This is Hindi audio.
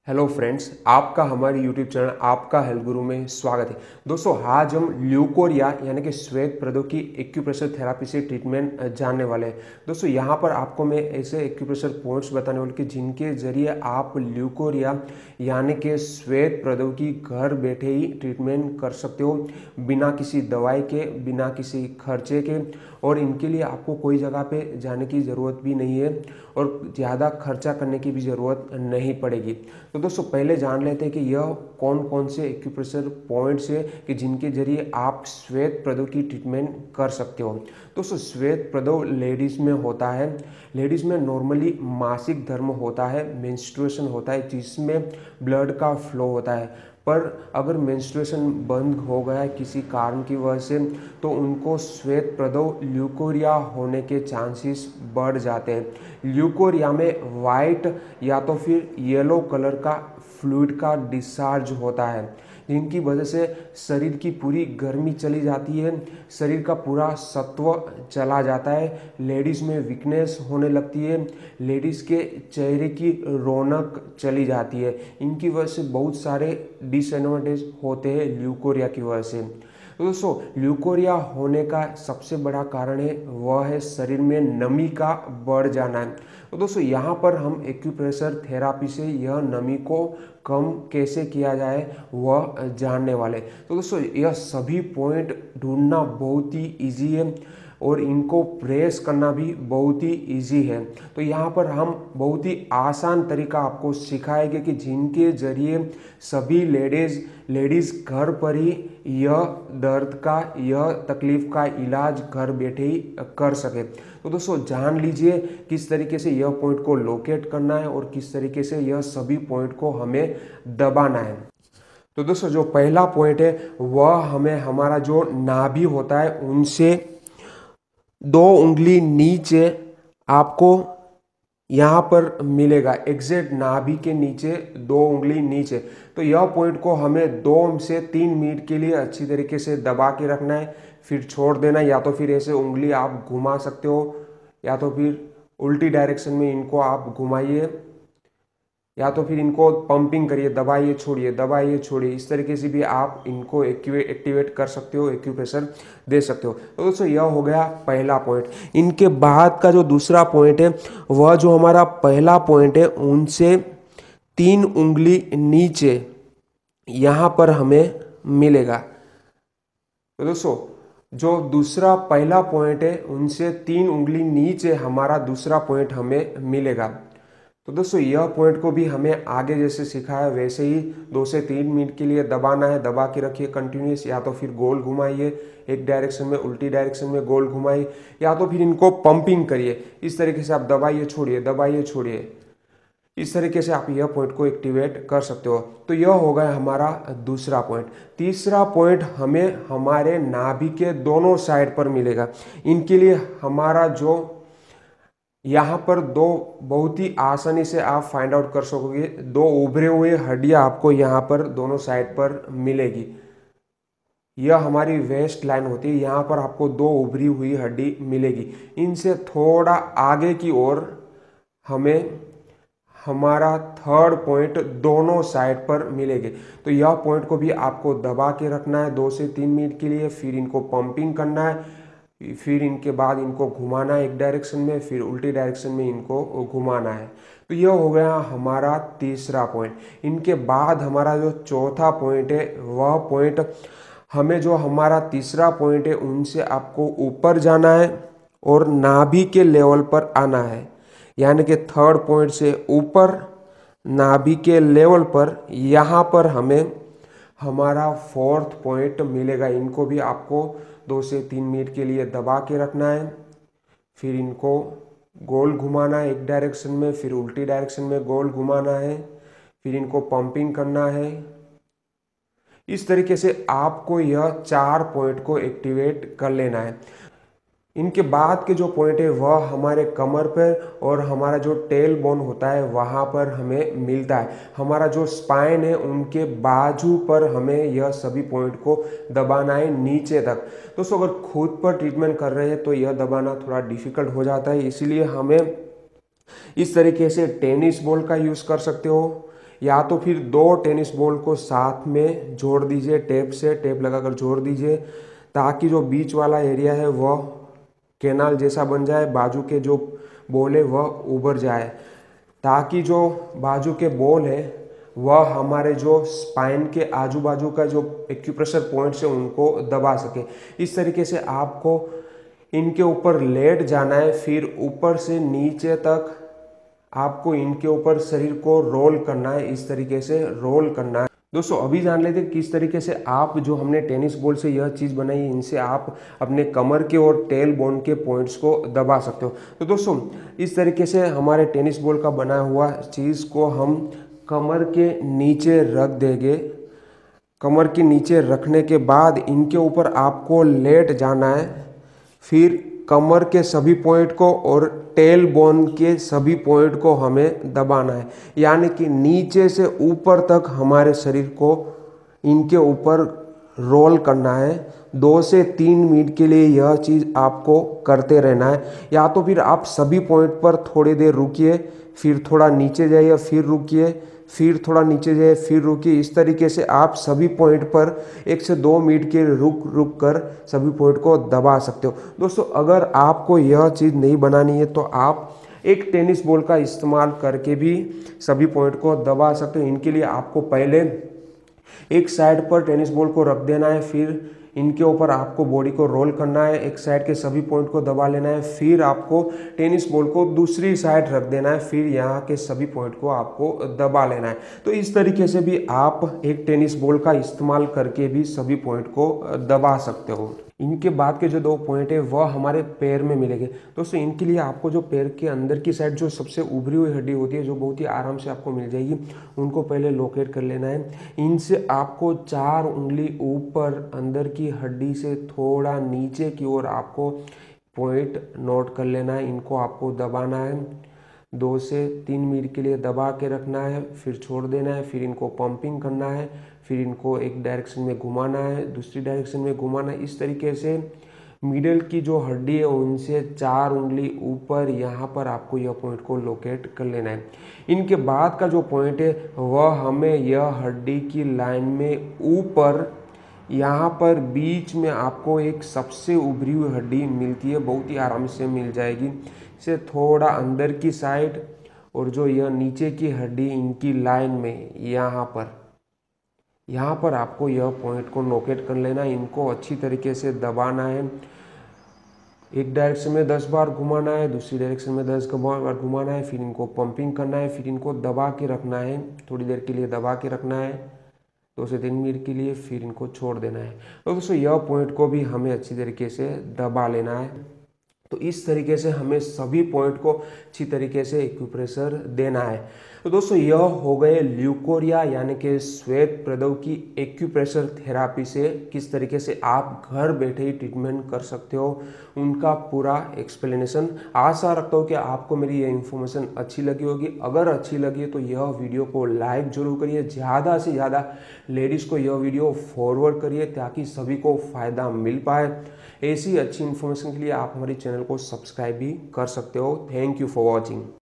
हेलो फ्रेंड्स, आपका हमारे यूट्यूब चैनल आपका हेल्थ गुरु में स्वागत है। दोस्तों, आज हम ल्यूकोरिया यानी कि श्वेत प्रदों की एक्यूप्रेशर थेरापी से ट्रीटमेंट जानने वाले हैं। दोस्तों, यहाँ पर आपको मैं ऐसे एक्यूप्रेशर पॉइंट्स बताने वाले कि जिनके जरिए आप ल्यूकोरिया यानी कि श्वेत प्रदों की घर बैठे ही ट्रीटमेंट कर सकते हो, बिना किसी दवाई के, बिना किसी खर्चे के। और इनके लिए आपको कोई जगह पे जाने की ज़रूरत भी नहीं है और ज़्यादा खर्चा करने की भी ज़रूरत नहीं पड़ेगी। तो दोस्तों, पहले जान लेते हैं कि यह कौन कौन से एक्यूप्रेशर पॉइंट्स है कि जिनके जरिए आप श्वेत प्रदों की ट्रीटमेंट कर सकते हो। दोस्तों, श्वेत प्रदों लेडीज़ में होता है। लेडीज़ में नॉर्मली मासिक धर्म होता है, मेंस्ट्रुएशन होता है, जिसमें ब्लड का फ्लो होता है। पर अगर मेंस्ट्रुएशन बंद हो गया है किसी कारण की वजह से, तो उनको श्वेत प्रदों ल्यूकोरिया होने के चांसेस बढ़ जाते हैं। ल्यूकोरिया में वाइट या तो फिर येलो कलर का फ्लूइड का डिस्चार्ज होता है, जिनकी वजह से शरीर की पूरी गर्मी चली जाती है, शरीर का पूरा सत्व चला जाता है, लेडीज़ में वीकनेस होने लगती है, लेडीज़ के चेहरे की रौनक चली जाती है। इनकी वजह से बहुत सारे डिसएडवांटेज होते हैं ल्यूकोरिया की वजह से। तो दोस्तों, ल्यूकोरिया होने का सबसे बड़ा कारण है वह है शरीर में नमी का बढ़ जाना है। तो दोस्तों, यहाँ पर हम एक्यूप्रेशर थेरापी से यह नमी को कम कैसे किया जाए वह जानने वाले। तो दोस्तों, यह सभी पॉइंट ढूंढना बहुत ही इजी है और इनको प्रेस करना भी बहुत ही इजी है। तो यहाँ पर हम बहुत ही आसान तरीका आपको सिखाएंगे कि जिनके जरिए सभी लेडीज़ घर पर ही यह दर्द का, यह तकलीफ का इलाज घर बैठे ही कर सके। तो दोस्तों, जान लीजिए किस तरीके से यह पॉइंट को लोकेट करना है और किस तरीके से यह सभी पॉइंट को हमें दबाना है। तो दोस्तों, जो पहला पॉइंट है वह हमें हमारा जो नाभि होता है उनसे 2 उंगली नीचे आपको यहाँ पर मिलेगा, एग्जैक्ट नाभि के नीचे 2 उंगली नीचे। तो यह पॉइंट को हमें 2 से 3 मिनट के लिए अच्छी तरीके से दबा के रखना है, फिर छोड़ देना। या तो फिर ऐसे उंगली आप घुमा सकते हो, या तो फिर उल्टी डायरेक्शन में इनको आप घुमाइए, या तो फिर इनको पंपिंग करिए, दबाइए छोड़िए, दबाइए छोड़िए। इस तरीके से भी आप इनको एक्टिवेट कर सकते हो, एक्यूप्रेशर दे सकते हो। तो दोस्तों, यह हो गया पहला पॉइंट। इनके बाद का जो दूसरा पॉइंट है वह जो हमारा पहला पॉइंट है उनसे 3 उंगली नीचे यहाँ पर हमें मिलेगा। तो दोस्तों, जो दूसरा पहला पॉइंट है उनसे 3 उंगली नीचे हमारा दूसरा पॉइंट हमें मिलेगा। तो दोस्तों, यह पॉइंट को भी हमें आगे जैसे सिखाया वैसे ही 2 से 3 मिनट के लिए दबाना है। दबा के रखिए कंटिन्यूस, या तो फिर गोल घुमाइए एक डायरेक्शन में, उल्टी डायरेक्शन में गोल घुमाइए, या तो फिर इनको पंपिंग करिए। इस तरीके से आप दबाइए छोड़िए, दबाइए छोड़िए। इस तरीके से आप यह पॉइंट को एक्टिवेट कर सकते हो। तो यह हो गया हमारा दूसरा पॉइंट। तीसरा पॉइंट हमें हमारे नाभि के दोनों साइड पर मिलेगा। इनके लिए हमारा जो यहाँ पर 2 बहुत ही आसानी से आप फाइंड आउट कर सकोगे, 2 उभरे हुए हड्डियाँ आपको यहाँ पर दोनों साइड पर मिलेगी। यह हमारी वेस्ट लाइन होती है, यहाँ पर आपको 2 उभरी हुई हड्डी मिलेगी। इनसे थोड़ा आगे की ओर हमें हमारा थर्ड पॉइंट दोनों साइड पर मिलेंगे। तो यह पॉइंट को भी आपको दबा के रखना है 2 से 3 मिनट के लिए, फिर इनको पंपिंग करना है, फिर इनके बाद इनको घुमाना है एक डायरेक्शन में, फिर उल्टी डायरेक्शन में इनको घुमाना है। तो यह हो गया हमारा तीसरा पॉइंट। इनके बाद हमारा जो चौथा पॉइंट है वह पॉइंट हमें, जो हमारा तीसरा पॉइंट है उनसे आपको ऊपर जाना है और नाभि के लेवल पर आना है। यानी कि थर्ड पॉइंट से ऊपर नाभि के लेवल पर यहाँ पर हमें हमारा फोर्थ पॉइंट मिलेगा। इनको भी आपको 2 से 3 मिनट के लिए दबा के रखना है, फिर इनको गोल घुमाना है एक डायरेक्शन में, फिर उल्टी डायरेक्शन में गोल घुमाना है, फिर इनको पंपिंग करना है। इस तरीके से आपको यह 4 पॉइंट को एक्टिवेट कर लेना है। इनके बाद के जो पॉइंट है वह हमारे कमर पर और हमारा जो टेल बोन होता है वहाँ पर हमें मिलता है। हमारा जो स्पाइन है उनके बाजू पर हमें यह सभी पॉइंट को दबाना है नीचे तक। दोस्तों, अगर खुद पर ट्रीटमेंट कर रहे हैं तो यह दबाना थोड़ा डिफिकल्ट हो जाता है, इसीलिए हमें इस तरीके से टेनिस बॉल का यूज़ कर सकते हो, या तो फिर 2 टेनिस बॉल को साथ में जोड़ दीजिए, टेप से टेप लगाकर जोड़ दीजिए, ताकि जो बीच वाला एरिया है वह कैनाल जैसा बन जाए, बाजू के जो बॉल है वह उभर जाए, ताकि जो बाजू के बॉल है वह हमारे जो स्पाइन के आजू बाजू का जो एक्यूप्रेशर पॉइंट्स है उनको दबा सके। इस तरीके से आपको इनके ऊपर लेट जाना है, फिर ऊपर से नीचे तक आपको इनके ऊपर शरीर को रोल करना है, इस तरीके से रोल करना है। दोस्तों अभी जान लेते हैं किस तरीके से आप जो हमने टेनिस बॉल से यह चीज़ बनाई है इनसे आप अपने कमर के और टेल बोन के पॉइंट्स को दबा सकते हो। तो दोस्तों इस तरीके से हमारे टेनिस बॉल का बना हुआ चीज़ को हम कमर के नीचे रख देंगे। कमर के नीचे रखने के बाद इनके ऊपर आपको लेट जाना है, फिर कमर के सभी पॉइंट को और टेल बोन के सभी पॉइंट को हमें दबाना है, यानी कि नीचे से ऊपर तक हमारे शरीर को इनके ऊपर रोल करना है। 2 से 3 मिनट के लिए यह चीज़ आपको करते रहना है, या तो फिर आप सभी पॉइंट पर थोड़ी देर रुकिए, फिर थोड़ा नीचे जाइए, फिर रुकिए, फिर थोड़ा नीचे जाइए, फिर रुकिए। इस तरीके से आप सभी पॉइंट पर 1 से 2 मिनट के रुक कर सभी पॉइंट को दबा सकते हो। दोस्तों अगर आपको यह चीज़ नहीं बनानी है तो आप एक टेनिस बॉल का इस्तेमाल करके भी सभी पॉइंट को दबा सकते हो। इनके लिए आपको पहले एक साइड पर टेनिस बॉल को रख देना है, फिर इनके ऊपर आपको बॉडी को रोल करना है, एक साइड के सभी पॉइंट को दबा लेना है, फिर आपको टेनिस बॉल को दूसरी साइड रख देना है, फिर यहाँ के सभी पॉइंट को आपको दबा लेना है। तो इस तरीके से भी आप एक टेनिस बॉल का इस्तेमाल करके भी सभी पॉइंट को दबा सकते हो। इनके बाद के जो 2 पॉइंट है वह हमारे पैर में मिलेंगे। दोस्तों इनके लिए आपको जो पैर के अंदर की साइड जो सबसे उभरी हुई हड्डी होती है, जो बहुत ही आराम से आपको मिल जाएगी, उनको पहले लोकेट कर लेना है। इनसे आपको 4 उंगली ऊपर अंदर की हड्डी से थोड़ा नीचे की ओर आपको पॉइंट नोट कर लेना है। इनको आपको दबाना है, 2 से 3 मिनट के लिए दबा के रखना है, फिर छोड़ देना है, फिर इनको पंपिंग करना है, फिर इनको एक डायरेक्शन में घुमाना है, दूसरी डायरेक्शन में घुमाना है। इस तरीके से मिडल की जो हड्डी है उनसे 4 उंगली ऊपर यहाँ पर आपको यह पॉइंट को लोकेट कर लेना है। इनके बाद का जो पॉइंट है वह हमें यह हड्डी की लाइन में ऊपर यहाँ पर बीच में आपको एक सबसे उभरी हुई हड्डी मिलती है, बहुत ही आराम से मिल जाएगी। इसे थोड़ा अंदर की साइड और जो यह नीचे की हड्डी इनकी लाइन में यहाँ पर आपको यह पॉइंट को लोकेट कर लेना है। इनको अच्छी तरीके से दबाना है, एक डायरेक्शन में 10 बार घुमाना है, दूसरी डायरेक्शन में 10 बार घुमाना है, फिर इनको पंपिंग करना है, फिर इनको दबा के रखना है, थोड़ी देर के लिए दबा के रखना है, 2 से 3 मिनट के लिए, फिर इनको छोड़ देना है। तो दोस्तों यह पॉइंट को भी हमें अच्छी तरीके से दबा लेना है। तो इस तरीके से हमें सभी पॉइंट को अच्छी तरीके से एक्यूप्रेशर देना है। तो दोस्तों यह हो गए ल्यूकोरिया यानी कि श्वेत प्रदव की एक्यूप्रेशर थेरापी से किस तरीके से आप घर बैठे ही ट्रीटमेंट कर सकते हो, उनका पूरा एक्सप्लेनेशन। आशा रखता हूँ कि आपको मेरी ये इन्फॉर्मेशन अच्छी लगी होगी। अगर अच्छी लगी तो यह वीडियो को लाइक जरूर करिए, ज़्यादा से ज़्यादा लेडीज़ को यह वीडियो फॉरवर्ड करिए ताकि सभी को फ़ायदा मिल पाए। ऐसी अच्छी इन्फॉर्मेशन के लिए आप हमारे चैनल को सब्सक्राइब भी कर सकते हो। Thank you for watching.